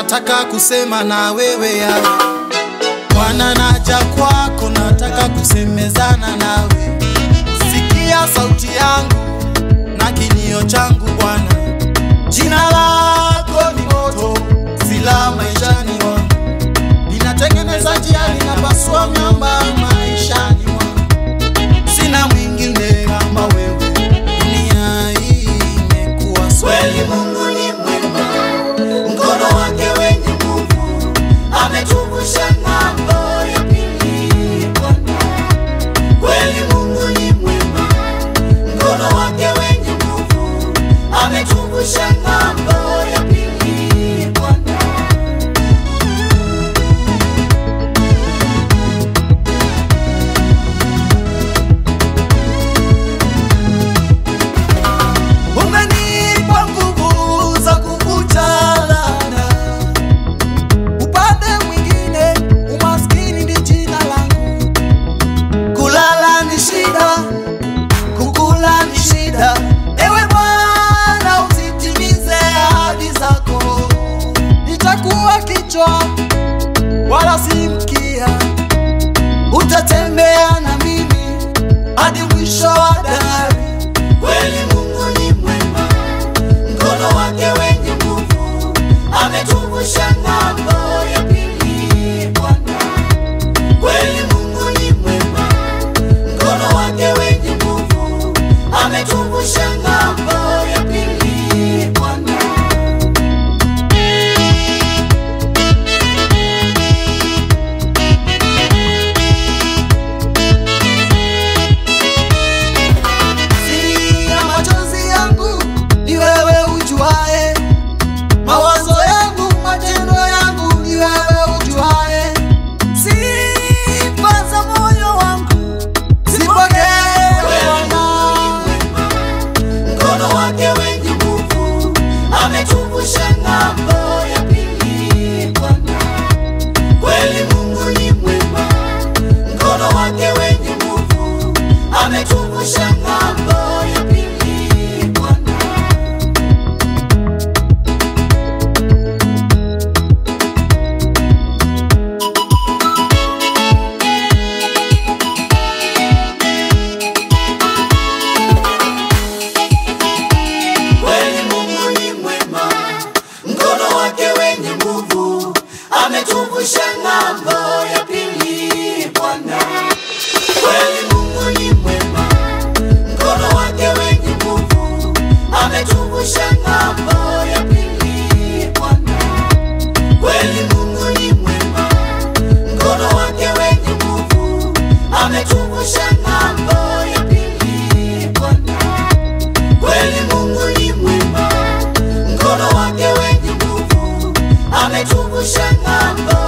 nataka kusema na wewe yawe. Bwana naja kwako, nataka kusemezana nawe. Sikia sauti yangu na kilio changu Bwana. Jina lako ni moto, sila maishani mwangu. Linatengeneza njia, linapasua miamba maishani mwangu. Sina mwingine kama wewe, dunia hii imekuwa swali. Mungu ni mwema, mkono wake wenye nguvu, ametuvusha ng'ambo ya pili Bwana. Kweli Mungu ni mwema, mkono wake wenye nguvu, ametuvusha ng'ambo ya pili Bwana. Umenipa nguvu za kuvuta laana. Upande mwingine umaskini ni jina langu. Kulala ni shida, kukula ni shida. Ewe Bwana usitimize ahadi zako. Nitakuwa kichwa wala si mkia. Utatembea na mimi hadi mwisho wa dahari. Kweli Mungu ni mwema, mkono wake wenye nguvu, ametuvusha ng'ambo ya pili Bwana. Kweli Mungu ni mwema, mkono wake wenye nguvu, ametuvusha ng'ambo ya pili Bwana. Siri ya machozi yangu ni wewe ujuae. Mawazo yangu, matendo yangu ni wewe ujuae. Sifa za moyo wangu zipokee Bwana. Mkono wake wenye nguvu, ametuvusha ng'ambo ya pili Bwana. Kweli Mungu ni mwema, mkono wake wenye nguvu, ametuvusha ng'ambo ya pili Bwana. Kweli Mungu ni mwema, mkono wake wenye nguvu, ametuvusha ng'ambo ya pili Bwana. Kweli Mungu ni mwema, mkono wake wenye nguvu, ametuvusha ng'ambo ya pili Bwana. Kweli Mungu ni mwema, mkono wake wenye nguvu, ametuvusha ng'ambo ya pili Bwana. Kweli Mungu ni mwema, mkono wake wenye nguvu, ametuvusha ng'ambo